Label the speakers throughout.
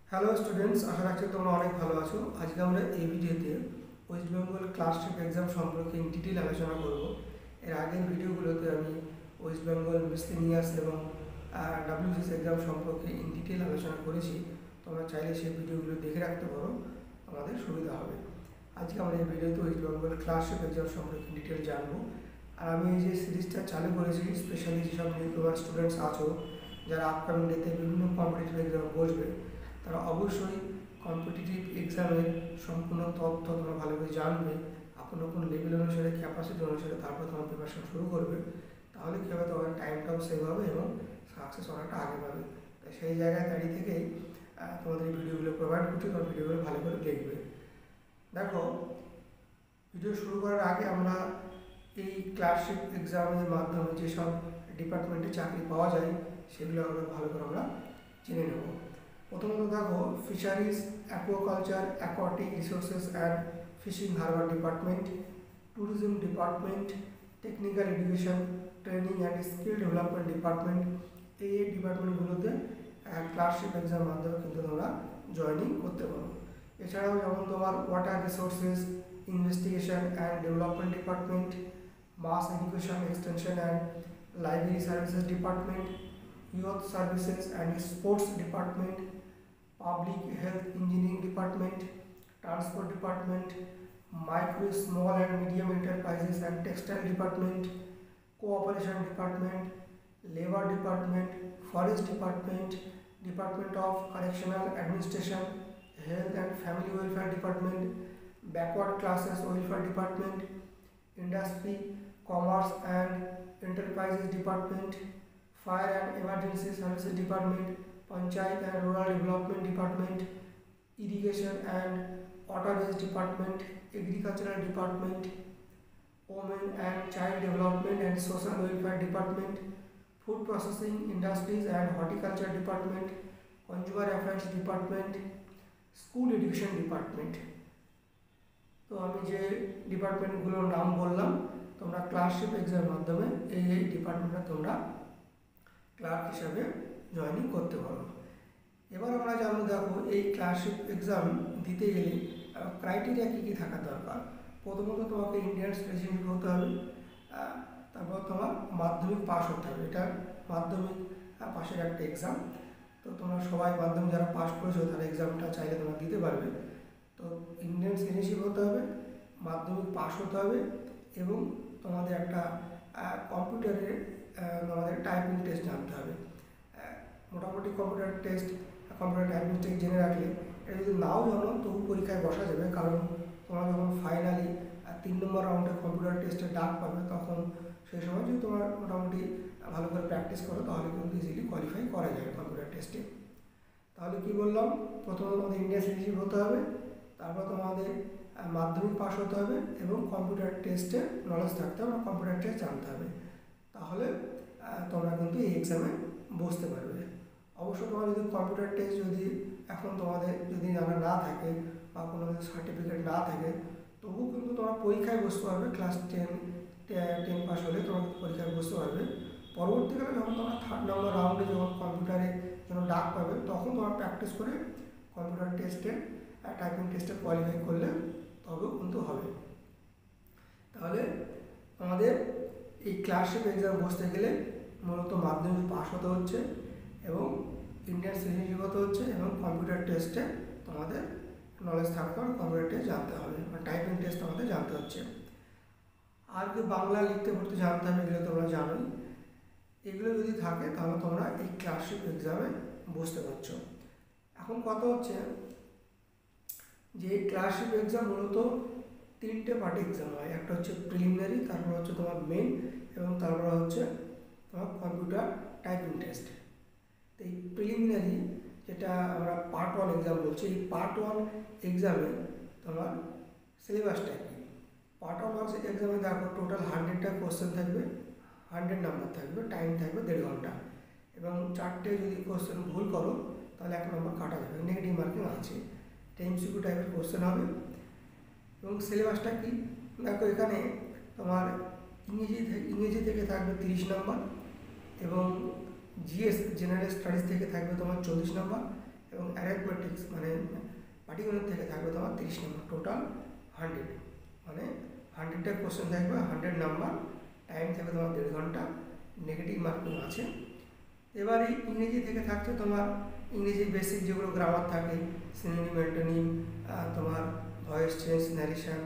Speaker 1: Hello students, আশা রাখছি তোমরা অনেক ভালো আছো। আজকে আমরা এই ভিডিওতে ওয়েস্ট বেঙ্গল ক্লাসশিপ এক্সাম সম্পর্কে ইন ডিটেল আলোচনা করব। এর আগের ভিডিওগুলোতে আমি ওয়েস্ট বেঙ্গল মিসলেনিয়াস এবং ডাব্লিউবিসিএস এক্সাম সম্পর্কে ইন ডিটেল আলোচনা করেছি। তোমরা চাইলে সেই ভিডিওগুলো দেখে রাখতে পারো, আমাদের সুবিধা হবে। আজকে আমরা এই ভিডিওতে ওয়েস্ট বেঙ্গল ক্লাসশিপ এক্সাম সম্পর্কে ডিটেল জানবো। আর আমি এই যে সিরিজটা চালু করেছি, স্পেশালি যেসব তোমার স্টুডেন্টস আছো যারা আপকামিং ডেতে বিভিন্ন কম্পিটিটিভ এক্সাম বসবে, তারা অবশ্যই কম্পিটিটিভ এক্সামের সম্পূর্ণ তথ্য তোমরা ভালোভাবে জানবে। আপন আপন লেভেল অনুসারে, ক্যাপাসিটি অনুসারে তারপর তোমার প্রিপারেশন শুরু করবে। তাহলে কী হবে, তোমার টাইমটাও সেভ হবে এবং সাকসেস অনেকটা আগে পাবে। তাই সেই জায়গায় দাঁড়িয়ে থেকেই তোমাদের এই ভিডিওগুলো প্রোভাইড করছি, তোমার ভিডিওগুলো ভালো করে দেখবে। দেখো, ভিডিও শুরু করার আগে আমরা এই ক্লাসশিপ এক্সামের মাধ্যমে যেসব ডিপার্টমেন্টে চাকরি পাওয়া যায় সেগুলো আমরা ভালো করে আমরা জেনে নেব। প্রথমত দেখো, fisheries, aquaculture, aquatic resources and fishing harbour department, tourism department, technical education, training and skill development department, এই ডিপার্টমেন্টগুলোতে ক্লাসশিপ এক্সামের মাধ্যমে কিন্তু তোমরা জয়েনিং করতে পারো। এছাড়াও যেমন তোমার water resources, investigation and development department, mass education extension and library services department, youth services and sports department, public health engineering department, transport department, micro, small and medium enterprises and textile department, cooperation department, labor department, forest department, department of correctional administration, health and family welfare department, backward classes welfare department, industry, commerce and enterprises department, fire and emergency services department, panchayat and rural development department, irrigation and waterways department, agricultural department, women and child development and social welfare department, food processing industries and horticulture department, consumer affairs department, school education department। তো আমি যে ডিপার্টমেন্টগুলোর নাম বললাম, তোমরা ক্লাসশিপ এক্সামের মাধ্যমে এই ডিপার্টমেন্টে তোমরা ক্লার্ক হিসাবে জয়েনিং করতে পারো। এবার আমরা জানবো, দেখো, এই ক্লাসশিপ এক্সাম দিতে গেলে ক্রাইটেরিয়া কী কী থাকা দরকার। প্রথমত তোমাকে ইন্ডিয়ান সিটিজেনশিপ হতে হবে, তারপর তোমার মাধ্যমিক পাস হতে হবে। এটা মাধ্যমিক পাশের একটা এক্সাম। তো তোমরা সবাই মাধ্যমিক যারা পাস করেছো তারা এক্সামটা চাইলে তোমরা দিতে পারবে। তো ইন্ডিয়ান সিটিজেনশিপ হতে হবে, মাধ্যমিক পাস হতে হবে এবং তোমাদের একটা কম্পিউটারের আমাদের টাইপিং টেস্ট জানতে হবে। মোটামুটি কম্পিউটার টাইপিং টেস্ট জেনে রাখলে এটা যদি নাও জানো তবু পরীক্ষায় বসা যাবে, কারণ তোমরা যখন ফাইনালি 3 নম্বর রাউন্ডে কম্পিউটার টেস্টে ডাক পাবে, তখন সেই সময় যদি তোমরা মোটামুটি ভালো করে প্র্যাকটিস করো তাহলে কিন্তু ইজিলি কোয়ালিফাই করা যাবে কম্পিউটার টেস্টে। তাহলে কি বললাম, প্রথমে তোমাদের ইন্ডিয়ান সিটিজেনশিপ হতে হবে, তারপর তোমাদের মাধ্যমিক পাস হতে হবে এবং কম্পিউটার টেস্টে নলেজ থাকতে হবে, কম্পিউটার টেস্ট জানতে হবে। তাহলে তোমরা কিন্তু এই এক্সামে বসতে পারবে। অবশ্য তোমার যদি কম্পিউটার টেস্ট যদি এখন তোমাদের যদি জানা না থাকে বা কোনো সার্টিফিকেট না থাকে, তবুও কিন্তু তোমরা পরীক্ষায় বসতে পারবে। ক্লাস 10 পাস হলে তোমরা পরীক্ষায় বসতে পারবে। পরবর্তীকালে যখন তোমরা 3rd নম্বর রাউন্ডে যখন কম্পিউটারে যখন ডাক পাবে, তখন তোমরা প্র্যাকটিস করে কম্পিউটার টেস্টে টাইপিং টেস্টে কোয়ালিফাই করলে তবেও কিন্তু হবে। তাহলে আমাদের এই ক্লাসশিপ এক্সাম বসতে গেলে মূলত মাধ্যমিক পাস হতে হচ্ছে এবং ইন্ডিয়ান সিটিজেনশিপ হতে হচ্ছে এবং কম্পিউটার টেস্টে তোমাদের নলেজ থাকতে হবে, কম্পিউটার টেস্ট জানতে হবে, মানে টাইপিং টেস্ট আমাদের জানতে হচ্ছে। আর কি বাংলা লিখতে পড়তে জানতে হবে, এগুলো তোমরা জানোই। এগুলো যদি থাকে তাহলে তোমরা এই ক্লাসশিপ এক্সামে বসতে পারছো। এখন কথা হচ্ছে যে এই ক্লাসশিপ এক্সাম মূলত 3টে পার্টে এক্সাম হয়। একটা হচ্ছে প্রিলিমিনারি, তারপর হচ্ছে তোমার মেন এবং তারপর হচ্ছে তোমার কম্পিউটার টাইপিং টেস্ট। তো এই প্রিলিমিনারি, যেটা আমরা পার্ট 1 এক্সাম বলছি, এই পার্ট 1 এক্সামে তোমার সিলেবাসটা কি। পার্ট 1 এক্সামে দেখো টোটাল 100টা কোশ্চেন থাকবে, 100 নাম্বার থাকবে, টাইম থাকবে 1.5 ঘন্টা এবং 4টে যদি কোশ্চেন ভুল করো তাহলে 1 নম্বর কাটা যাবে, নেগেটিভ মার্কিং আছে। এটা এমসিকিউ টাইপের কোশ্চেন হবে। এবং সিলেবাসটা কি, দেখো এখানে তোমার ইংরেজি থেকে থাকবে 30 নম্বর এবং জিএস জেনারেল স্টাডিজ থেকে থাকবে তোমার 40 নম্বর এবং অ্যারিথমেটিক্স মানে পাটিগণিত থেকে থাকবে তোমার 30 নম্বর, টোটাল 100, মানে 100টা কোশ্চেন থাকবে, 100 নাম্বার, টাইম থাকবে তোমার 1.5 ঘন্টা, নেগেটিভ মার্কিং আছে। এবার এই ইংরেজি থেকে থাকছে তোমার ইংরেজি বেসিক যেগুলো গ্রামার থাকে, সিনোনিম, অ্যান্টোনিম, তোমার voice change, narration,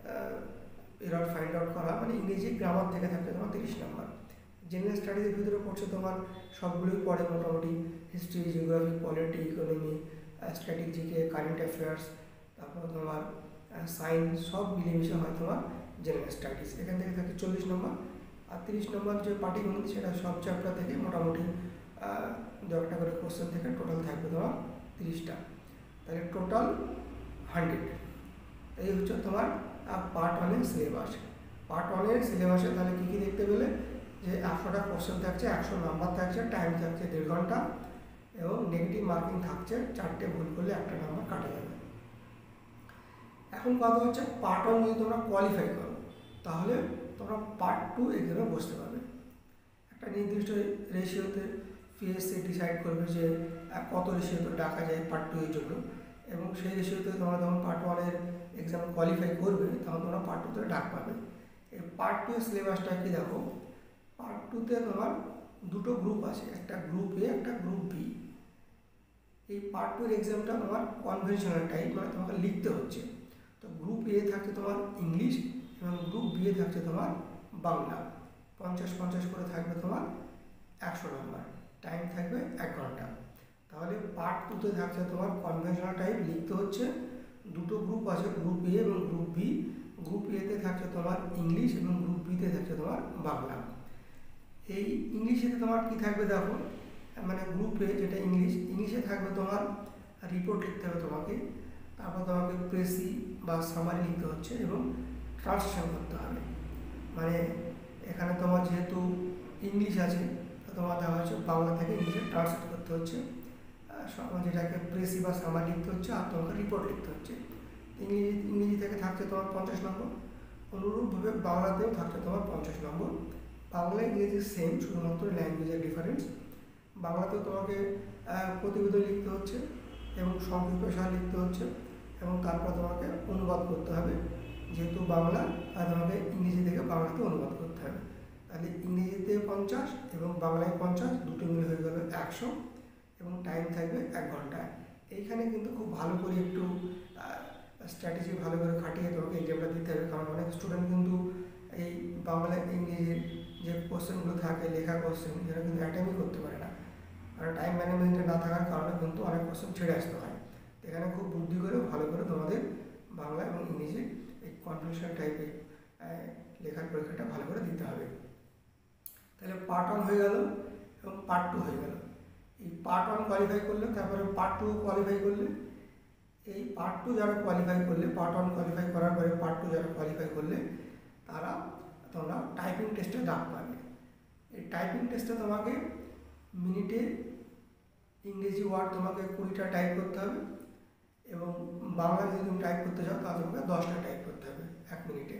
Speaker 1: error find out করা, মানে ইংরেজি গ্রামার থেকে থাকছে তোমার 30 নাম্বার। জেনারেল স্টাডিজের ভিতরে পড়ছে তোমার সবগুলোই পড়ে মোটামুটি, হিস্ট্রি, জিওগ্রাফি, পলিটি, ইকোনমি, স্ট্র্যাটেজিকে, কারেন্ট অ্যাফেয়ার্স, তারপর তোমার সায়েন্স, সব মিলেমিশে হয় তোমার জেনারেল স্টাডিজ। এখান থেকে থাকে 40 নম্বর। আর 30 নম্বর যে পাটিগণিত, সেটা সব চ্যাপ্টার থেকে মোটামুটি 2-1টা করে কোশ্চেন থেকে টোটাল থাকবে তোমার 30টা, তাহলে টোটাল 100। এই হচ্ছে তোমার পার্ট 1-এর সিলেবাস। পার্ট 1-এর সিলেবাসে তাহলে কী কী দেখতে পেলে, যে 100টা কোশ্চেন থাকছে, 100 নাম্বার থাকছে, টাইম থাকছে 1.5 ঘন্টা, এবং নেগেটিভ মার্কিং থাকছে, 4টে ভুল করলে 1টা নাম্বার কাটা যাবে। এখন কথা হচ্ছে পার্ট 1 যদি তোমরা কোয়ালিফাই করো, তাহলে তোমরা পার্ট 2 এক্সামে বসতে পারবে। একটা নির্দিষ্ট রেশিওতে পিএসসি ডিসাইড করবে যে কত রেশিওতে ডাকা যায় পার্ট 2 এর জন্য, এবং সেই রেশিওতে তোমরা যখন পার্ট 1-এর এক্সাম কোয়ালিফাই করবে, তখন তোমরা পার্ট 2-তে ডাক পাবে। এই পার্ট 2 এর সিলেবাসটা কি দেখো, পার্ট 2-তে তোমার দুটো গ্রুপ আছে, একটা গ্রুপ এ, একটা গ্রুপ বি। এই পার্ট 2 এর এক্সামটা তোমার কনভেনশনাল টাইপ, মানে তোমাকে লিখতে হচ্ছে। তো গ্রুপ এ থাকছে তোমার ইংলিশ, এবং গ্রুপ বি এ থাকছে তোমার বাংলা। 50-50 করে থাকবে তোমার 100 নম্বর, টাইম থাকবে 1 ঘন্টা। তাহলে পার্ট 2-তে থাকছে তোমার কনভেনশনাল টাইপ, লিখতে হচ্ছে। দুটো গ্রুপ আছে, গ্রুপ এ এবং গ্রুপ বি। গ্রুপ এতে থাকছে তোমার ইংলিশ, এবং গ্রুপ বিতে থাকছে তোমার বাংলা। এই ইংলিশেতে তোমার কি থাকবে দেখো, মানে গ্রুপ এ যেটা ইংলিশে থাকবে তোমার রিপোর্ট লিখতে হবে তোমাকে, তারপর তোমাকে প্রেসি বা সামারি লিখতে হচ্ছে, এবং ট্রান্সলেশন করতে হবে। মানে এখানে তোমার যেহেতু ইংলিশ আছে, তোমার দেওয়া হচ্ছে বাংলা থেকে ইংলিশে ট্রান্সলেট করতে হচ্ছে, যেটাকে প্রেসি বা সামারি লিখতে হচ্ছে, আর তোমাকে রিপোর্ট লিখতে হচ্ছে। ইংরেজি থেকে থাকছে তোমার 50 নম্বর, অনুরূপভাবে বাংলাতেও থাকছে তোমার 50 নম্বর। বাংলা ইংরেজি সেম, শুধুমাত্র ল্যাঙ্গুয়েজের ডিফারেন্স। বাংলাতেও তোমাকে প্রতিবেদন লিখতে হচ্ছে, এবং সংক্ষিপ্তসার লিখতে হচ্ছে, এবং তারপর তোমাকে অনুবাদ করতে হবে। যেহেতু বাংলা, আর তোমাকে ইংরেজি থেকে বাংলাতে অনুবাদ করতে হবে। তাহলে ইংরেজিতে 50 এবং বাংলায় 50, দুটো মিলে হয়ে গেল 100, এবং টাইম থাকবে 1 ঘন্টা। এইখানে কিন্তু খুব ভালো করে একটু স্ট্র্যাটেজি ভালো করে খাটিয়ে তোমাকে এক্সামটা দিতে হবে, কারণ অনেক স্টুডেন্ট কিন্তু এই বাংলা ইংরেজির যে কোশ্চেনগুলো থাকে, লেখা কোশ্চেন, যেটা কিন্তু অ্যাটেম্পই করতে পারে না, আর টাইম ম্যানেজমেন্টে না থাকার কারণে কিন্তু অনেক কোশ্চেন ছেড়ে আসতে হয়। এখানে খুব বুদ্ধি করে ভালো করে তোমাদের বাংলা এবং ইংরেজি এই কনভেনশনাল টাইপের লেখার পরীক্ষাটা ভালো করে দিতে হবে। তাহলে পার্ট 1 হয়ে গেল, এবং পার্ট 2 হয়ে গেল। এই পার্ট 1 কোয়ালিফাই করলে, তারপরে পার্ট 2 কোয়ালিফাই করলে। এই পার্ট 2 যারা কোয়ালিফাই করলে, পার্ট 1 কোয়ালিফাই করার পরে পার্ট 2 যারা কোয়ালিফাই করলে, তারা তোমরা টাইপিং টেস্টে ডাক পাবে। এই টাইপিং টেস্টে তোমাকে মিনিটে ইংরেজি ওয়ার্ড তোমাকে 20টা টাইপ করতে হবে, এবং বাংলা যদি তুমি টাইপ করতে চাও, তাহলে তোমাকে 10টা টাইপ করতে হবে 1 মিনিটে।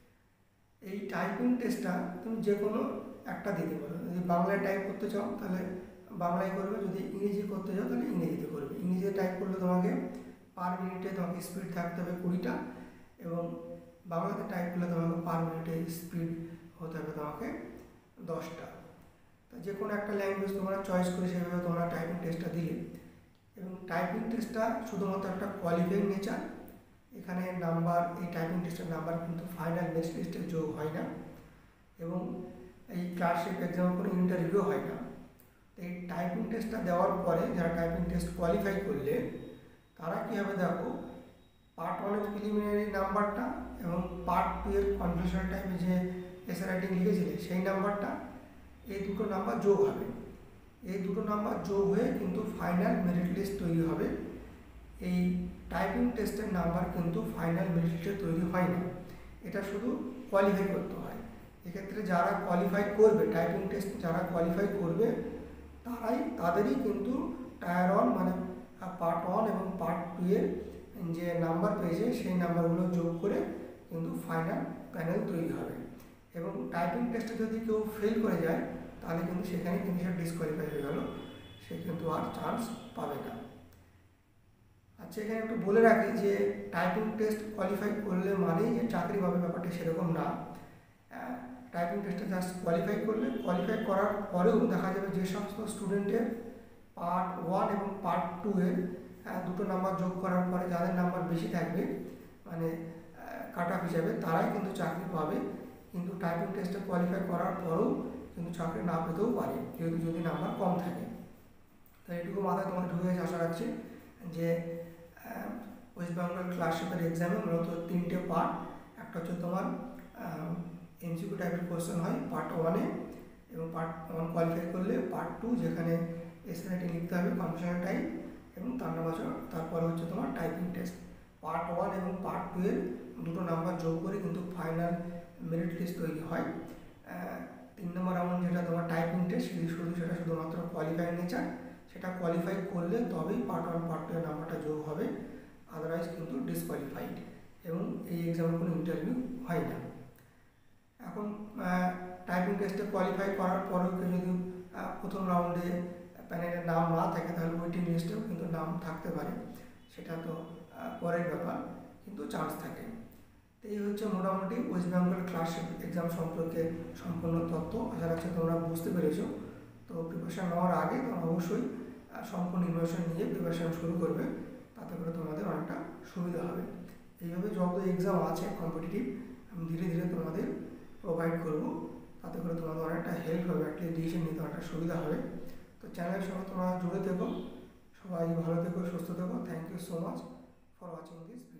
Speaker 1: এই টাইপিং টেস্টটা তুমি যে কোনো একটা দিতে পারো। যদি বাংলায় টাইপ করতে চাও তাহলে বাংলায় করবে, যদি ইংরেজি করতে চাও তাহলে ইংরেজিতে করবে। ইংরেজিতে টাইপ করলে তোমাকে পার মিনিটে তোমাকে স্পিড থাকতে হবে 20টা, এবং বাংলাতে টাইপ করলে তোমাকে পার মিনিটে স্পিড হতে হবে তোমাকে 10টা। তা যে কোনো একটা ল্যাঙ্গুয়েজ তোমরা চয়েস করে সেভাবে তোমরা টাইপিং টেস্টটা দিলে। এবং টাইপিং টেস্টটা শুধুমাত্র একটা কোয়ালিফাইং নেচার, এখানে নাম্বার, এই টাইপিং টেস্টের নাম্বার কিন্তু ফাইনাল মেরিট লিস্টে যোগ হয় না, এবং এই ক্লার্কশিপ এক্সামের কোনো ইন্টারভিউ হয় না। এই টাইপিং টেস্টটা দেওয়ার পরে যারা টাইপিং টেস্ট কোয়ালিফাই করলে, তারা কী হবে দেখো, পার্ট 1-এর প্রিলিমিনারি নাম্বারটা এবং পার্ট 2 এর কনভেনশনাল টাইপে যে এসে রাইটিং লিখেছিলে সেই নাম্বারটা, এই দুটো নাম্বার যোগ হবে। এই দুটো নাম্বার যোগ হয়ে কিন্তু ফাইনাল মেরিট লিস্ট তৈরি হবে। এই টাইপিং টেস্টের নাম্বার কিন্তু ফাইনাল মেরিট লিস্টে তৈরি হয় না, এটা শুধু কোয়ালিফাই করতে হয়। এক্ষেত্রে যারা কোয়ালিফাই করবে, টাইপিং টেস্ট যারা কোয়ালিফাই করবে, তাদেরই কিন্তু টায়ার 1 মানে পার্ট 1 এবং পার্ট 2 এর যে নাম্বার পেয়েছে সেই নাম্বারগুলো যোগ করে কিন্তু ফাইনাল প্যানেল তৈরি হবে। এবং টাইপিং টেস্টে যদি কেউ ফেল করে যায়, তাহলে কিন্তু সেখানে কিন্তু সে ডিসকোয়ালিফাই হয়ে গেল, সে কিন্তু আর চান্স পাবে না। আচ্ছা, এখানে একটু বলে রাখি যে টাইপিং টেস্ট কোয়ালিফাই করলে মানেই যে চাকরি পাবে ব্যাপারটা সেরকম না। টাইপিং টেস্টে জাস্ট কোয়ালিফাই করার পরেও দেখা যাবে যে সমস্ত স্টুডেন্টের পার্ট 1 এবং পার্ট 2 এর দুটো নাম্বার যোগ করার পরে যাদের নাম্বার বেশি থাকবে মানে কাট অফ হিসাবে, তারাই কিন্তু চাকরি পাবে। কিন্তু টাইপিং টেস্টে কোয়ালিফাই করার পরেও কিন্তু চাকরি না পেতেও পারে যেহেতু যদি নাম্বার কম থাকে। তো এটুকু মাথায় তোমার ঢুকে গেছে আশা রাখছি যে ওয়েস্ট বেঙ্গল ক্লার্কশিপের এক্সামে মূলত 3টে পার্ট। একটা হচ্ছে তোমার এমসিকিউ টাইপের কোয়েশ্চেন হয় পার্ট 1-এ, এবং পার্ট 1 কোয়ালিফাই করলে পার্ট 2 যেখানে এসে লিখতে হবে কনফিউশনাল টাইপ, এবং তারপরে হচ্ছে তোমার টাইপিং টেস্ট। পার্ট 1 এবং পার্ট 2 এর দুটো নাম্বার যোগ করে কিন্তু ফাইনাল মেরিট লিস্ট তৈরি হয়। 3 নম্বর রাউন্ড যেটা তোমার টাইপিং টেস্ট, সেটা শুধুমাত্র কোয়ালিফাই নেচার, সেটা কোয়ালিফাই করলে তবেই পার্ট 1 পার্ট 2 এর নাম্বারটা যোগ হবে, আদারওয়াইজ কিন্তু ডিসকোয়ালিফাইড, এবং এই এক্সামের কোনো ইন্টারভিউ হয় না। এখন টাইপিং টেস্টে কোয়ালিফাই করার পরেও কেউ যদি প্রথম রাউন্ডে প্যানেলের নাম না থাকে তাহলে ওয়েটিং লিস্টেও কিন্তু নাম থাকতে পারে, সেটা তো পরের ব্যাপার, কিন্তু চান্স থাকে। তো এই হচ্ছে মোটামুটি ওয়েস্ট বেঙ্গল ক্লার্কশিপ এক্সাম সম্পর্কে সম্পূর্ণ তথ্য। আশা রাখছি তোমরা বুঝতে পেরেছো। তো প্রিপারেশন নেওয়ার আগে তোমরা অবশ্যই সম্পূর্ণ ইনফরমেশন নিয়ে প্রিপারেশন শুরু করবে, তাতে করে তোমাদের অনেকটা সুবিধা হবে। এইভাবে যত এক্সাম আছে কম্পিটিটিভ আমি ধীরে ধীরে তোমাদের প্রোভাইড করব, তাতে করে তোমাদের অনেকটা হেল্প হবে, অ্যাটলিস্ট ডিসিশন নিতে অনেকটা সুবিধা হবে। তো চ্যানেলের সঙ্গে তোমরা জুড়ে থেকো, সবাই ভালো থেকো, সুস্থ থেকো। Thank you so much for watching this video.